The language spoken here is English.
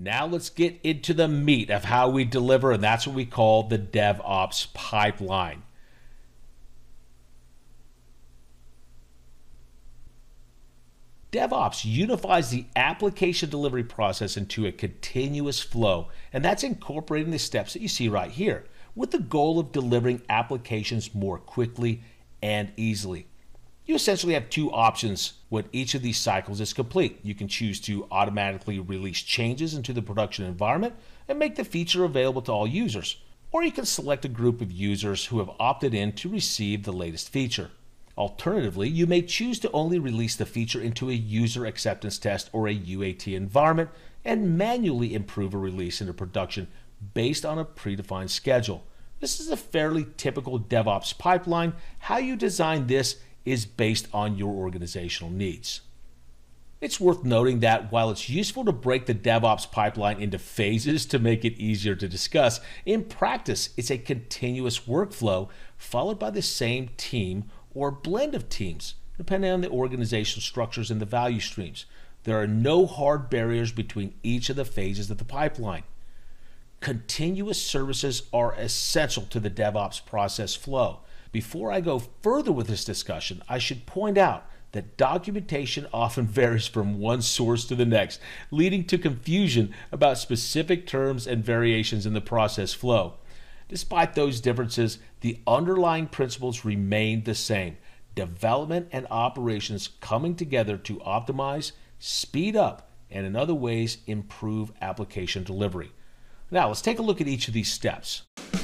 Now let's get into the meat of how we deliver, and that's what we call the DevOps pipeline. DevOps unifies the application delivery process into a continuous flow, and that's incorporating the steps that you see right here, with the goal of delivering applications more quickly and easily. You essentially have two options when each of these cycles is complete. You can choose to automatically release changes into the production environment and make the feature available to all users, or you can select a group of users who have opted in to receive the latest feature. Alternatively, you may choose to only release the feature into a user acceptance test or a UAT environment and manually improve a release into production based on a predefined schedule. This is a fairly typical DevOps pipeline. How you design this is based on your organizational needs. It's worth noting that while it's useful to break the DevOps pipeline into phases to make it easier to discuss, in practice it's a continuous workflow followed by the same team or blend of teams, depending on the organizational structures and the value streams. There are no hard barriers between each of the phases of the pipeline. Continuous services are essential to the DevOps process flow. Before I go further with this discussion, I should point out that documentation often varies from one source to the next, leading to confusion about specific terms and variations in the process flow. Despite those differences, the underlying principles remain the same: development and operations coming together to optimize, speed up, and in other ways improve application delivery. Now let's take a look at each of these steps.